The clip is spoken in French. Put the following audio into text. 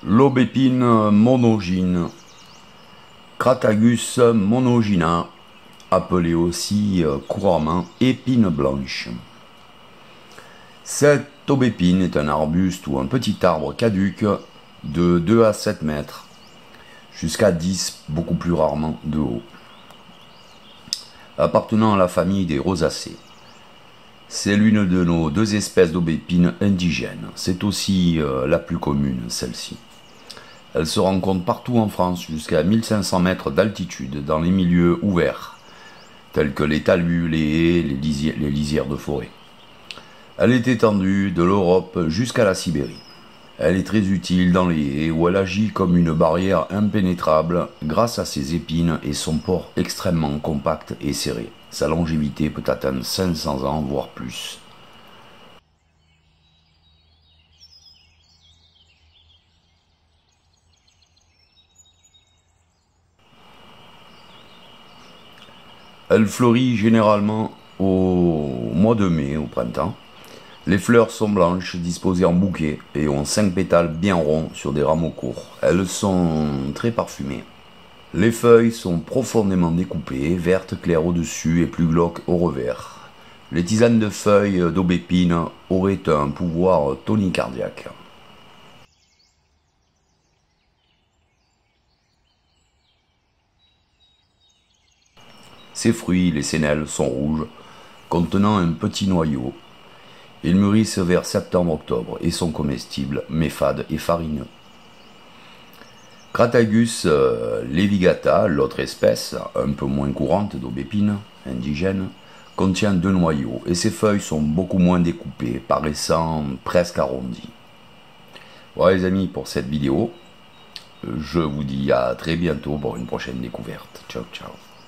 L'aubépine monogyne, Crataegus monogyna, appelée aussi couramment épine blanche. Cette aubépine est un arbuste ou un petit arbre caduc de 2 à 7 mètres, jusqu'à 10, beaucoup plus rarement, de haut, appartenant à la famille des rosacées. C'est l'une de nos deux espèces d'aubépine indigènes. C'est aussi la plus commune, celle-ci. Elle se rencontre partout en France, jusqu'à 1500 mètres d'altitude, dans les milieux ouverts, tels que les talus, les haies, les lisières de forêt. Elle est étendue de l'Europe jusqu'à la Sibérie. Elle est très utile dans les haies où elle agit comme une barrière impénétrable grâce à ses épines et son port extrêmement compact et serré. Sa longévité peut atteindre 500 ans, voire plus. Elle fleurit généralement au mois de mai, au printemps. Les fleurs sont blanches, disposées en bouquet et ont 5 pétales bien ronds sur des rameaux courts. Elles sont très parfumées. Les feuilles sont profondément découpées, vertes claires au-dessus et plus glauques au revers. Les tisanes de feuilles d'aubépine auraient un pouvoir tonicardiaque. Ces fruits, les sénelles, sont rouges, contenant un petit noyau. Ils mûrissent vers septembre-octobre et sont comestibles, mais fades et farineux. Crataegus levigata, l'autre espèce, un peu moins courante d'aubépine, indigène, contient 2 noyaux et ses feuilles sont beaucoup moins découpées, paraissant presque arrondies. Voilà les amis pour cette vidéo. Je vous dis à très bientôt pour une prochaine découverte. Ciao ciao.